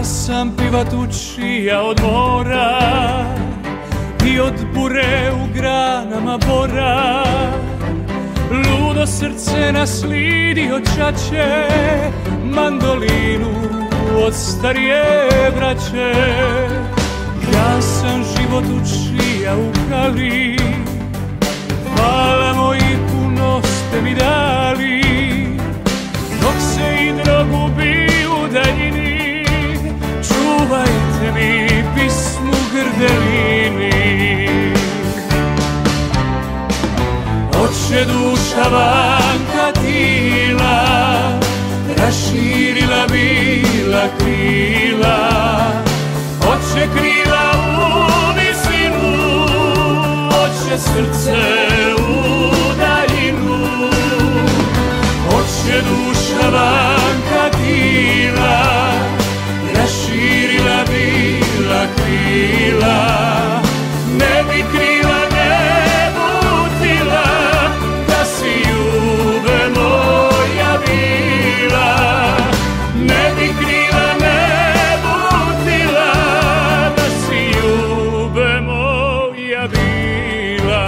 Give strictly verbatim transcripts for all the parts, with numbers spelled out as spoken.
Ja sam pivatučija od mora i od bure u granama bora. Ludo srce naslidi od čače, mandolinu od starije braće. Ja sam životučija u kali, hvala moji, puno ste mi dali. Dok se i drogubi u daljini, čuvajte mi pismu grdelini. Oče duša vanka tila, raširila bila krila. Oče krila u visinu, oče srce u daljinu. Oče duša vanka tila, raširila bila krila. Ne bi krila, ne butila, da si ljube moja bila. Ne bi krila, ne butila, da si ljube moja bila.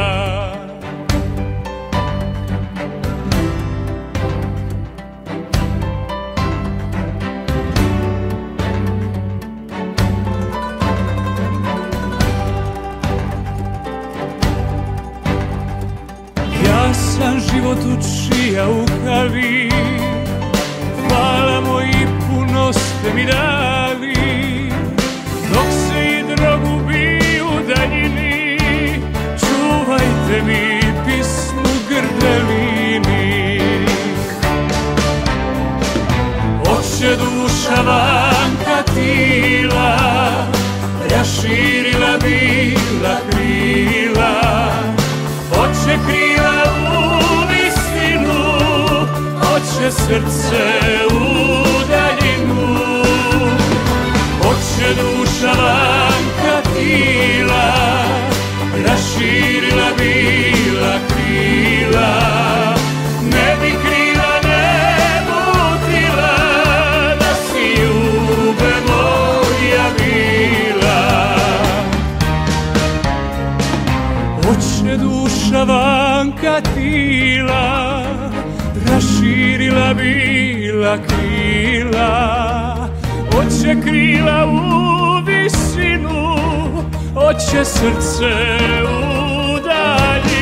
Ja sam životučija u kali, hvala moji, puno ste mi dali. Dok se i drogubi u daljini, čuvajte mi pismu grdelini. Oče duša vanka tila, raširila bila krila. Oče krila u visinu, oče srce u daljinu. Oče duša vanka tila, raširila bila krila. Ne bi krila, ne butila, da si ljube moja bila. Oče duša vanka tila, raširila bila krila. Oče krila u visinu, oče srce u daljinu.